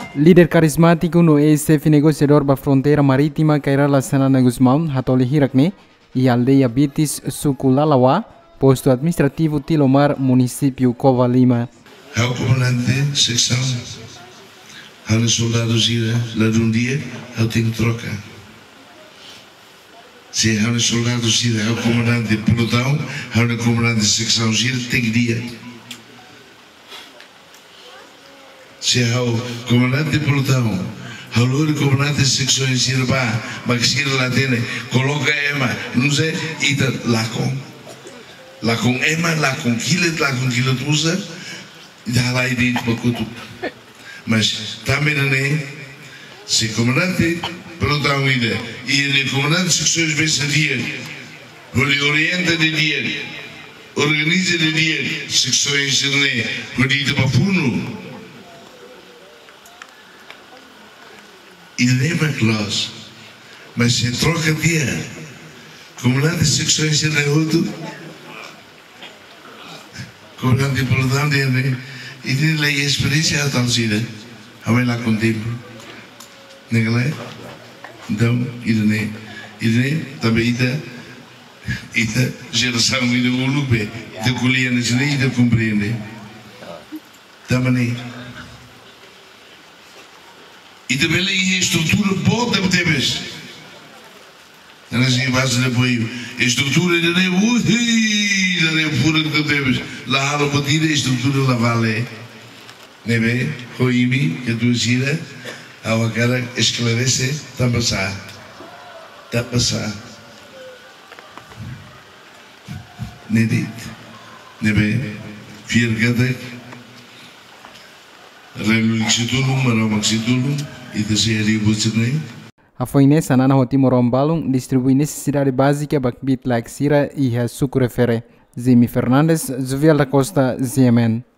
Líder carismático no ex-chefe negociador da fronteira marítima Kairala Sanana Guzmão, Hatoli Hirakne, e aldeia Bitis, Suculalawa, posto administrativo Tilomar, município Cova Lima. É o comandante, secção, é o soldado gira, lá de dia, eu tenho que trocar. Se é o soldado gira, é o comandante de pelotão, é o comandante de secção gira, tem que dia. Se é o comandante de pelotão, é o comandante de secções gira, mas gira lá tem, coloca ema, não sei, e tá lá com ema, lá com quilo usa, já lá dentro para tudo. Mas também não é, se comandante pelotão ainda, e o comandante de secções vem a dia, ele orienta de dia, organiza de dia, secções ele rodida para fundo. E leva classe, mas se troca dia, comandante de secções ele outro, comandante de pelotão dele, e ele a experiência a tal sida, a ver lá com tempo, não é? Então, ele também ita geração ida o lupe, ita colher nesse nem ita compreende, também. E também a estrutura boa da tebes. Não é assim base de apoio. A estrutura ainda nem pura que tebes. Lá a batida a estrutura lá vale. Não é bem? Coimi que tu gira, a cara esclarece, está a passar. Está a passar. Não é dito. Não é bem? Fier Relulixitulum, Maromaxitulum, e desejari bucernei. A Foine Sanana Hotimorong Balung distribui necessidade básica para bit like Sira e a Sucurefere. Zimi Fernandes, Zuvial da Costa, Ziemen.